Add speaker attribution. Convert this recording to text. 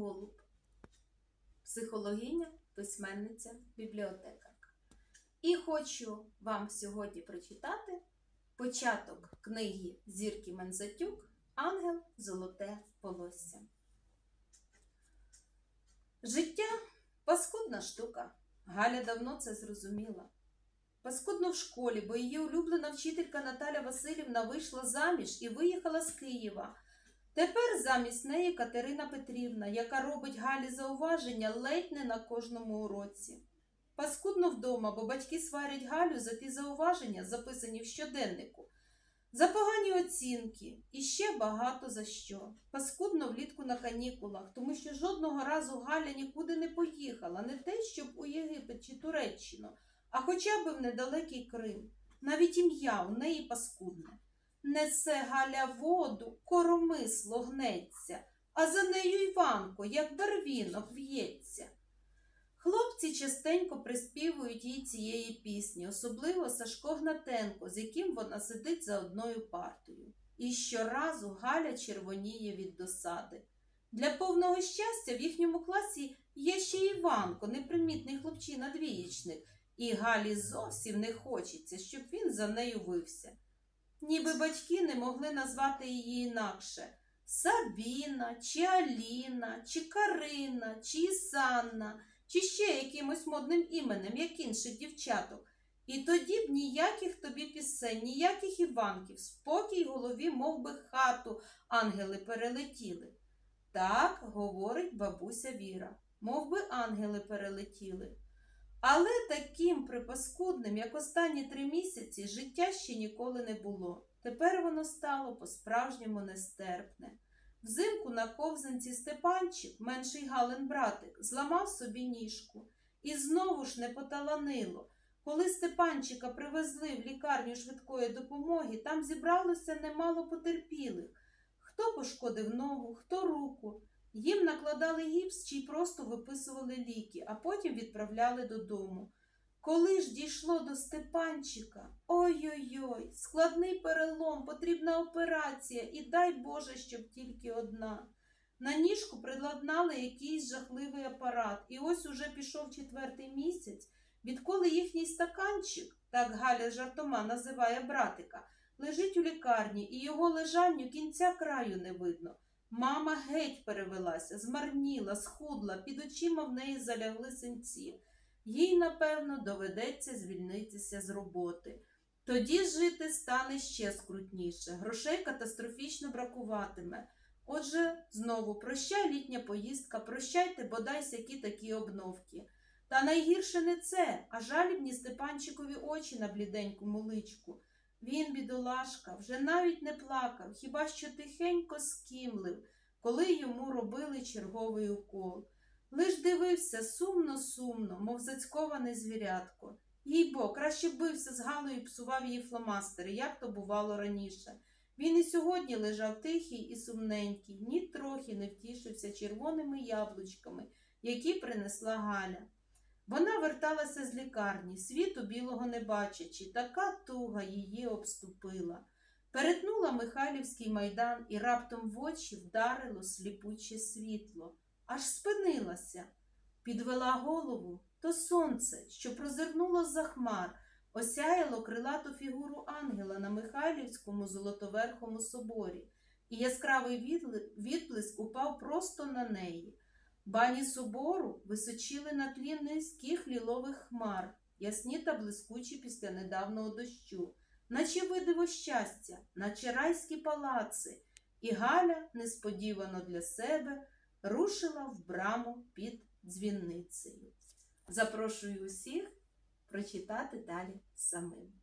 Speaker 1: Голуб, психологиня, письменниця, бібліотекарка. І хочу вам сьогодні прочитати початок книги Зірки Мензатюк «Ангел. Золоте волосся». Життя – паскудна штука. Галя давно це зрозуміла. Паскудно в школі, бо її улюблена вчителька Наталя Василівна вийшла заміж і виїхала з Києва. Тепер замість неї Катерина Петрівна, яка робить Галі зауваження ледь не на кожному уроці. Паскудно вдома, бо батьки сварять Галю за ті зауваження, записані в щоденнику, за погані оцінки і ще багато за що. Паскудно влітку на канікулах, тому що жодного разу Галя нікуди не поїхала, не те, щоб у Єгипет чи Туреччину, а хоча б в недалекий Крим. Навіть ім'я у неї паскудне. Несе Галя воду, коромисло гнеться, а за нею Іванко, як барвінок, в'ється. Хлопці частенько приспівують їй цієї пісні, особливо Сашко Гнатенко, з яким вона сидить за одною партою. І щоразу Галя червоніє від досади. Для повного щастя в їхньому класі є ще Іванко, непримітний хлопчина-двієчник, і Галі зовсім не хочеться, щоб він за нею вився. Ніби батьки не могли назвати її інакше – Сабіна, чи Аліна, чи Карина, чи Ісанна, чи ще якимось модним іменем, як інших дівчаток. І тоді б ніяких тобі пісень, ніяких Іванків, спокій в голові, мов би хату ангели перелетіли. Так говорить бабуся Віра, мов би ангели перелетіли. Але таким припаскудним, як останні 3 місяці, життя ще ніколи не було. Тепер воно стало по-справжньому нестерпне. Взимку на ковзанці Степанчик, менший Галин братик, зламав собі ніжку. І знову ж не поталанило. Коли Степанчика привезли в лікарню швидкої допомоги, там зібралося немало потерпілих. Хто пошкодив ногу, хто руку. Їм накладали гіпс чи просто виписували ліки, а потім відправляли додому. Коли ж дійшло до Степанчика, ой-ой-ой, складний перелом, потрібна операція, і дай Боже, щоб тільки одна. На ніжку приладнали якийсь жахливий апарат, і ось уже пішов 4-й місяць, відколи їхній стаканчик, так Галя жартома називає братика, лежить у лікарні, і його лежанню кінця краю не видно. Мама геть перевелася, змарніла, схудла, під очима в неї залягли синці. Їй, напевно, доведеться звільнитися з роботи. Тоді жити стане ще скрутніше, грошей катастрофічно бракуватиме. Отже, знову прощай літня поїздка, прощайте бодай сякі такі обновки. Та найгірше не це, а жалібні Степанчикові очі на бліденькому личку. Він, бідолашка, вже навіть не плакав, хіба що тихенько скімлив, коли йому робили черговий укол. Лиш дивився сумно-сумно, мов зацьковане звірятко. Їй-бо, краще бився з Галою і псував її фломастери, як то бувало раніше. Він і сьогодні лежав тихий і сумненький, ні трохи не втішився червоними яблучками, які принесла Галя. Вона верталася з лікарні, світу білого не бачачи, така туга її обступила. Перетнула Михайлівський майдан і раптом в очі вдарило сліпуче світло. Аж спинилася. Підвела голову, то сонце, що прозирнуло з-за хмар, осяяло крилату фігуру ангела на Михайлівському Золотоверхому соборі, і яскравий відблиск упав просто на неї. Бані собору височили на тлі низьких лілових хмар, ясні та блискучі після недавнього дощу, наче видиво щастя, наче райські палаци. І Галя, несподівано для себе, рушила в браму під дзвіницею. Запрошую усіх прочитати далі самим.